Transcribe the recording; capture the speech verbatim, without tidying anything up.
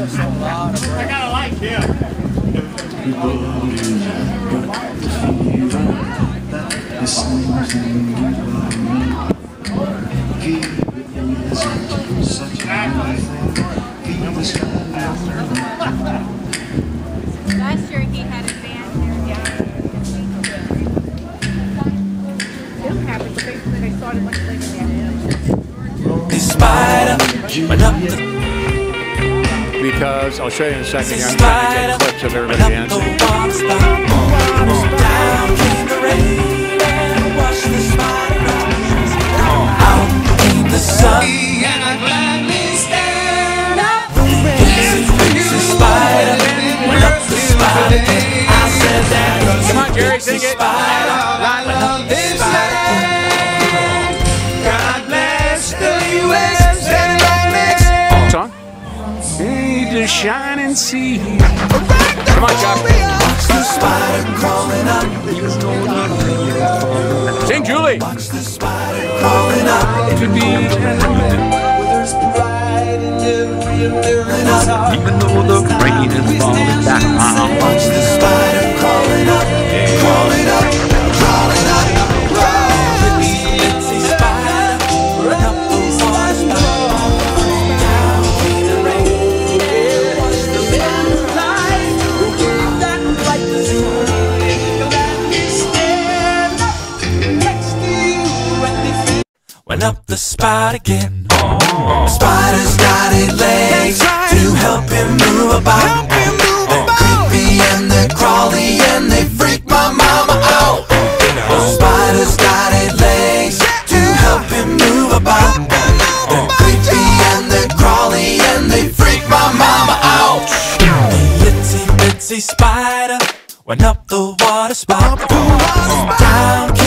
I gotta like him. Last year he had a band there down Still happy, but basically they started much later than The spider went up the because I'll show you in a second here. I'm trying to get clips of everybody dancing. Down came the rain and washed the spider out. Came the sun and I gladly stand up. The spider went up the spider. I said that. Come on, Jerry, sing it. Right up this land. God bless the U S A. Song? The shining sea. Come on, Chuck. Watch the spider crawling up. Sing, Julie. Watch the spider crawling up. To be There's pride in every American's heart. Even though the rain is falling down. Watch the spider crawling up, crawling up, crawling up, crawling. Itsy spider, run up the water spout. Down came the rain. Watch the butterflies that like the sun. Gladly stand up next to you when they feel. Went up the spout again. The spider's got eight legs to help him move about. They're creepy and they're crawly and they freak my mama out. The spider's got eight legs to help him move about. They're creepy and they're crawly and they freak my mama out. The itsy bitsy spider went up the water spout. Down